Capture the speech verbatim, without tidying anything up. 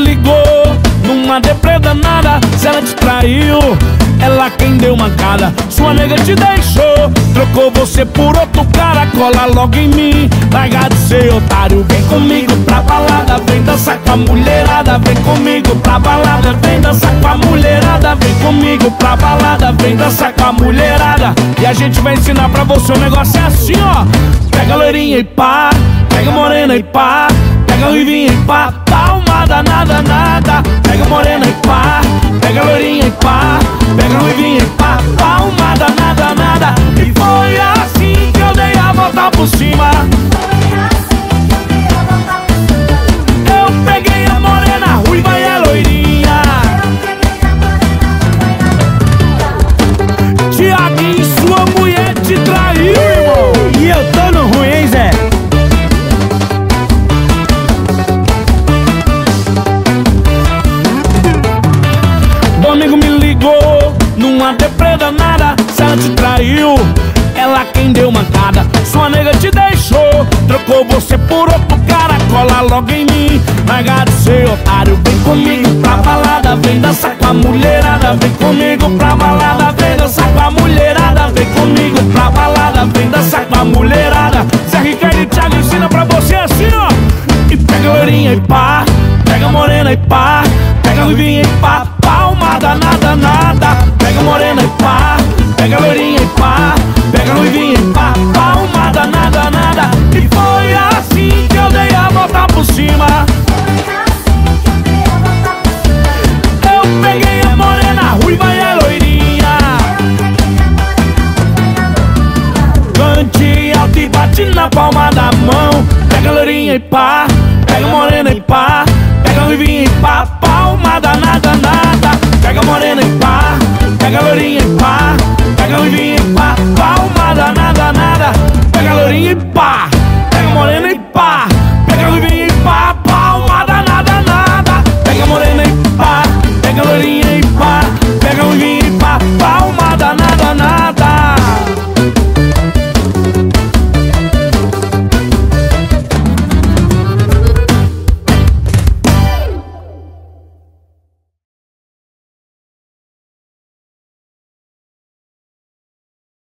ligou numa deprê danada. Se ela te traiu, ela quem deu mancada. Sua nega te deixou, trocou você por outro cara. Cola logo em mim, larga de ser otário. Vem comigo pra balada, vem dançar com a mulherada. Vem comigo pra balada, vem dançar com a mulherada. Vem comigo pra balada, vem dançar com a mulherada. E a gente vai ensinar pra você, o negócio é assim, ó. Pega a loirinha e pá, pega a morena e pá, pega a ruivinha e pá, palma danada, nada. Pega a morena e pá, pega a loirinha e pá, pega a ruivinha e pá, palma danada, nada. E foi assim que eu dei a volta por cima. Eu peguei a morena, ruiva e a loirinha. Tiaguinho, sua mulher te traiu, irmão. E eu tô no ruim, hein, Zé? Domingo me ligou numa deprê danada. Se ela te traiu, ela quem deu mancada. Sua nega te deixou, trocou você por outro cara. Cola logo em mim, larga de ser otário. Vem comigo pra balada, vem dançar com a mulherada. Vem comigo pra balada, vem dançar com a mulherada. Vem comigo pra balada, vem dançar com a mulherada. Zé Ricardo e Thiago ensina pra você assim, ó. E pega a loirinha e pá, pega a morena e pá, pega a ruivinha e pá, palma danada, nada. Pega a morena e pá, pega a loirinha e pá, pega a ruivinha e pá, palma danada, nada. E foi assim que eu dei a volta por cima. Eu peguei a morena, a ruiva e a loirinha. Cante alto e bate na palma da mão. Pega a loirinha e pá, pega a morena e pá, pega a ruivinha e pá, palma danada, nada. Pega a morena e pá, pega a loirinha e pá, pega a ruivinha e pá, palma danada, nada. Pega a loirinha e pá.